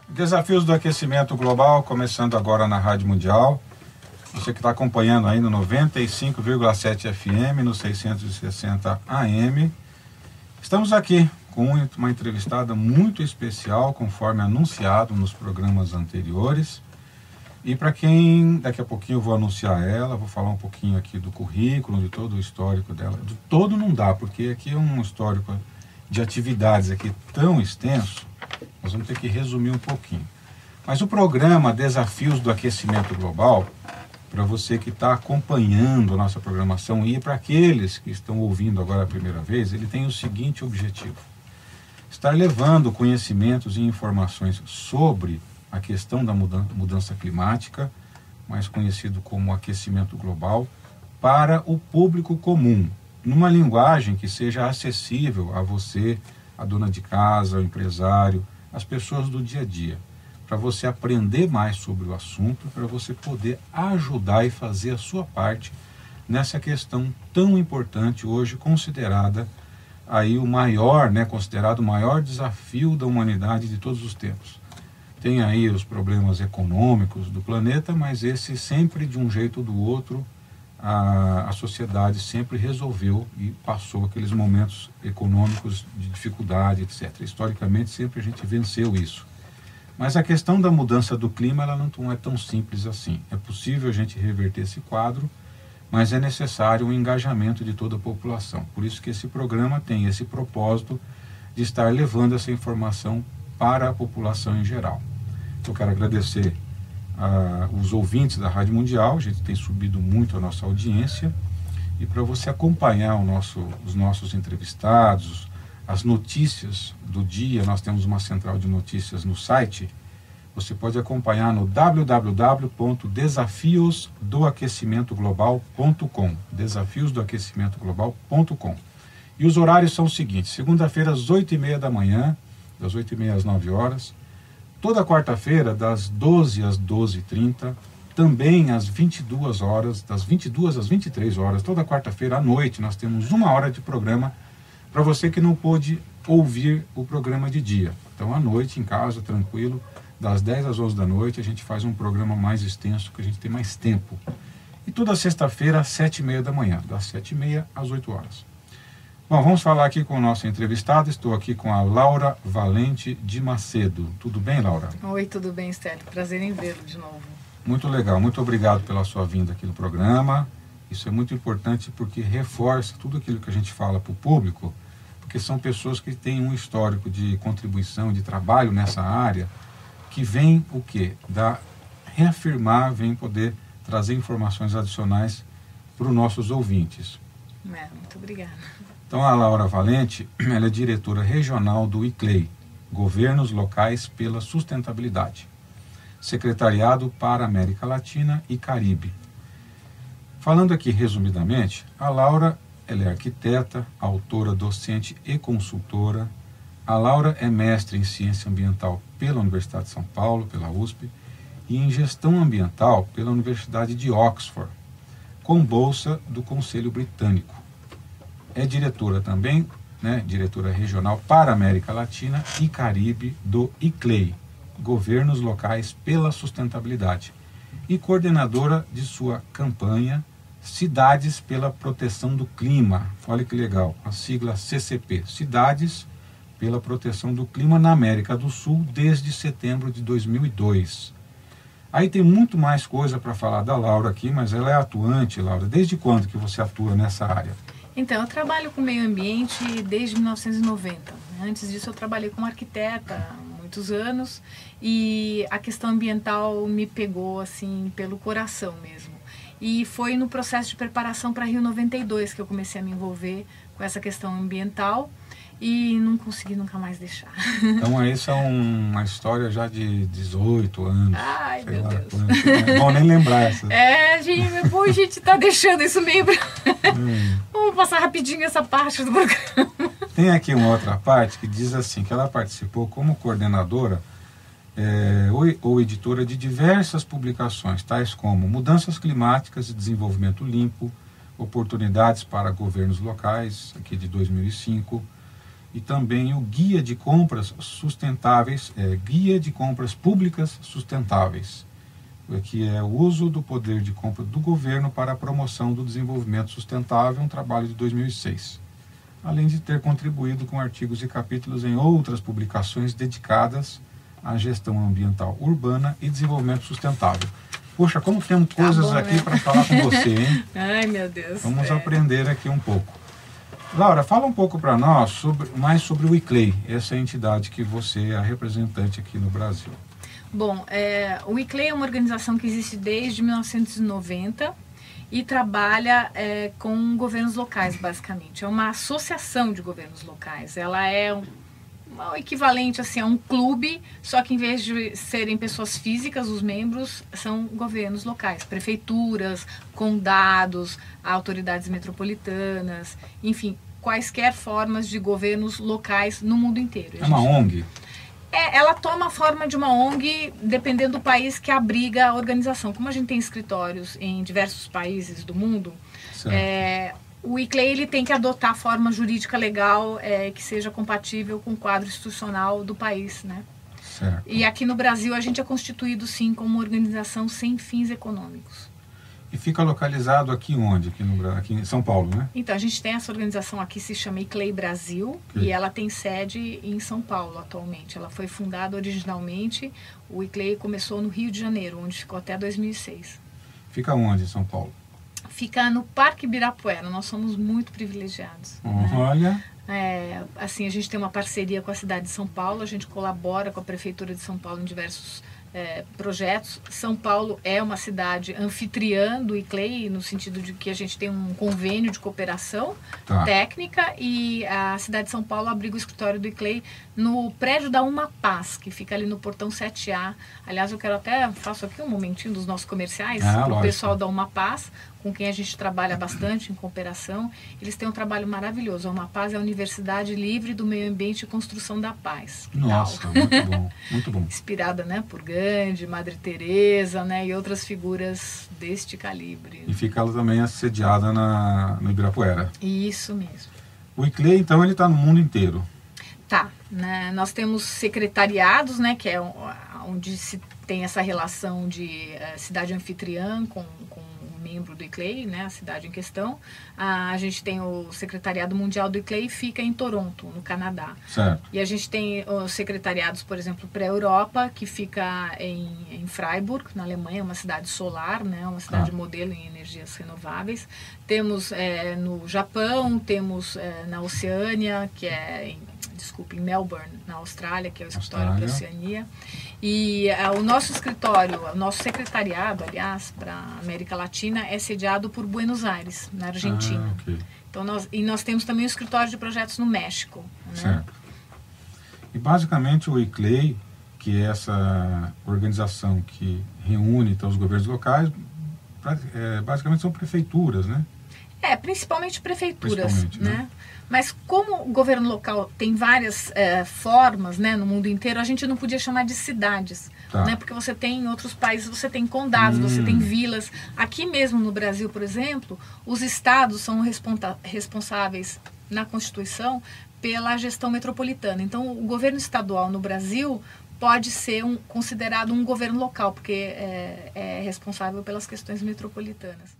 Desafios do aquecimento global, começando agora na Rádio Mundial. Você que está acompanhando aí no 95,7 FM, no 660 AM. Estamos aqui com uma entrevistada muito especial, conforme anunciado nos programas anteriores. E para quem, daqui a pouquinho eu vou anunciar ela, vou falar um pouquinho aqui do currículo, de todo o histórico dela. De todo não dá, porque aqui é um histórico de atividades aqui tão extenso, nós vamos ter que resumir um pouquinho. Mas o programa Desafios do Aquecimento Global, para você que está acompanhando a nossa programação e para aqueles que estão ouvindo agora a primeira vez, ele tem o seguinte objetivo: estar levando conhecimentos e informações sobre a questão da mudança climática, mais conhecido como aquecimento global, para o público comum, numa linguagem que seja acessível a você, a dona de casa, o empresário, as pessoas do dia a dia, para você aprender mais sobre o assunto, para você poder ajudar e fazer a sua parte nessa questão tão importante hoje, considerada aí o maior, considerado o maior desafio da humanidade de todos os tempos. Tem aí os problemas econômicos do planeta, mas esse sempre, de um jeito ou do outro, a sociedade sempre resolveu e passou aqueles momentos econômicos de dificuldade, etc. Historicamente, sempre a gente venceu isso. Mas a questão da mudança do clima, ela não é tão simples assim. É possível a gente reverter esse quadro, mas é necessário um engajamento de toda a população. Por isso que esse programa tem esse propósito de estar levando essa informação para a população em geral. Eu quero agradecer os ouvintes da Rádio Mundial, a gente tem subido muito a nossa audiência, e para você acompanhar os nossos entrevistados, as notícias do dia, nós temos uma central de notícias no site, você pode acompanhar no www.desafiosdoaquecimentoglobal.com, desafiosdoaquecimentoglobal.com. E os horários são os seguintes: segunda-feira às 8h30 da manhã, das 8h30 às 9 horas, toda quarta-feira, das 12 às 12h30, também às 22 horas, das 22 às 23 horas, toda quarta-feira à noite, nós temos 1 hora de programa para você que não pôde ouvir o programa de dia. Então, à noite, em casa, tranquilo, das 10 às 11 da noite, a gente faz um programa mais extenso, que a gente tem mais tempo. E toda sexta-feira, às 7h30 da manhã, das 7h30 às 8 horas. Bom, vamos falar aqui com o nosso entrevistado. Estou aqui com a Laura Valente de Macedo. Tudo bem, Laura? Oi, tudo bem, Stélio. Prazer em vê-lo de novo. Muito legal. Muito obrigado pela sua vinda aqui no programa. Isso é muito importante porque reforça tudo aquilo que a gente fala para o público, porque são pessoas que têm um histórico de contribuição, de trabalho nessa área, que vem o quê? Reafirmar, vem poder trazer informações adicionais para os nossos ouvintes. Muito obrigada. Então, a Laura Valente, ela é diretora regional do ICLEI, Governos Locais pela Sustentabilidade, Secretariado para América Latina e Caribe. Falando aqui resumidamente, a Laura, ela é arquiteta, autora, docente e consultora. A Laura é mestre em Ciência Ambiental pela Universidade de São Paulo, pela USP, e em Gestão Ambiental pela Universidade de Oxford, com bolsa do Conselho Britânico. É diretora também, diretora regional para América Latina e Caribe do ICLEI, Governos Locais pela Sustentabilidade, e coordenadora de sua campanha Cidades pela Proteção do Clima. Olha que legal, a sigla CCP, Cidades pela Proteção do Clima na América do Sul, desde setembro de 2002. Aí tem muito mais coisa para falar da Laura aqui, mas ela é atuante, Laura. Desde quando que você atua nessa área? Então, eu trabalho com meio ambiente desde 1990. Antes disso, eu trabalhei como arquiteta há muitos anos, e a questão ambiental me pegou assim pelo coração mesmo. E foi no processo de preparação para Rio 92 que eu comecei a me envolver com essa questão ambiental e não consegui nunca mais deixar. Então, essa é uma história já de 18 anos. Ai, meu Deus. É bom nem lembrar essa. Gente, a gente tá deixando isso meio... Vamos passar rapidinho essa parte do programa. Tem aqui uma outra parte que diz assim, que ela participou como coordenadora ou editora de diversas publicações, tais como Mudanças Climáticas e Desenvolvimento Limpo, Oportunidades para Governos Locais, aqui de 2005, e também o Guia de Compras Sustentáveis, Guia de Compras Públicas Sustentáveis, que é o uso do poder de compra do governo para a promoção do desenvolvimento sustentável, um trabalho de 2006. Além de ter contribuído com artigos e capítulos em outras publicações dedicadas à gestão ambiental urbana e desenvolvimento sustentável. Poxa, como temos coisas aqui para falar com você, hein? Ai, meu Deus. Vamos aprender aqui um pouco. Laura, fala um pouco para nós mais sobre o ICLEI, essa entidade que você é a representante aqui no Brasil. Bom, o ICLEI é uma organização que existe desde 1990 e trabalha com governos locais, basicamente. É uma associação de governos locais. Ela é o equivalente assim, a um clube, só que em vez de serem pessoas físicas, os membros são governos locais, prefeituras, condados, autoridades metropolitanas, enfim, quaisquer formas de governos locais no mundo inteiro. É uma ONG? Ela toma a forma de uma ONG dependendo do país que abriga a organização. Como a gente tem escritórios em diversos países do mundo, o ICLEI ele tem que adotar a forma jurídica legal que seja compatível com o quadro institucional do país, né? Certo. E aqui no Brasil a gente é constituído sim como uma organização sem fins econômicos. E fica localizado aqui onde? Aqui em São Paulo, né? Então, a gente tem essa organização aqui, se chama ICLEI Brasil, e ela tem sede em São Paulo atualmente. Ela foi fundada originalmente, o ICLEI começou no Rio de Janeiro, onde ficou até 2006. Fica onde em São Paulo? Fica no Parque Ibirapuera, nós somos muito privilegiados. Olha... assim, a gente tem uma parceria com a cidade de São Paulo, a gente colabora com a Prefeitura de São Paulo em diversos projetos. São Paulo é uma cidade anfitriã do ICLEI, no sentido de que a gente tem um convênio de cooperação técnica, e a cidade de São Paulo abriga o escritório do ICLEI no prédio da Uma Paz, que fica ali no portão 7A. Aliás, eu quero faço aqui um momentinho dos nossos comerciais, o pessoal da Uma Paz, com quem a gente trabalha bastante em cooperação. Eles têm um trabalho maravilhoso. A Uma Paz é a Universidade Livre do Meio Ambiente e Construção da Paz. Nossa, muito bom, muito bom. Inspirada, né, por Gandhi, Madre Teresa, né, e outras figuras deste calibre. E fica ela também assediada no Ibirapuera. Isso mesmo. O ICLEI, então, ele está no mundo inteiro. Tá, né, nós temos secretariados, né, que é onde se tem essa relação de cidade anfitriã com membro do ICLEI, né, a cidade em questão. A gente tem o Secretariado Mundial do ICLEI, fica em Toronto, no Canadá. Certo. E a gente tem os secretariados, por exemplo, para a Europa, que fica em Freiburg, na Alemanha, uma cidade solar, né, uma cidade modelo em energias renováveis. Temos no Japão, temos na Oceânia, que é em Melbourne, na Austrália, que é o escritório da Oceania. E o nosso escritório, o nosso secretariado, aliás, para a América Latina, é sediado por Buenos Aires, na Argentina. Okay. Então, nós temos também o escritório de projetos no México. Né? Certo. E basicamente o ICLEI, que é essa organização que reúne então, os governos locais, basicamente são prefeituras, né? Principalmente prefeituras, né? Mas como o governo local tem várias formas, né, no mundo inteiro, a gente não podia chamar de cidades, né? Porque você tem em outros países, você tem condados, você tem vilas. Aqui mesmo no Brasil, por exemplo, os estados são responsáveis na Constituição pela gestão metropolitana. Então, o governo estadual no Brasil pode ser considerado um governo local, porque é responsável pelas questões metropolitanas.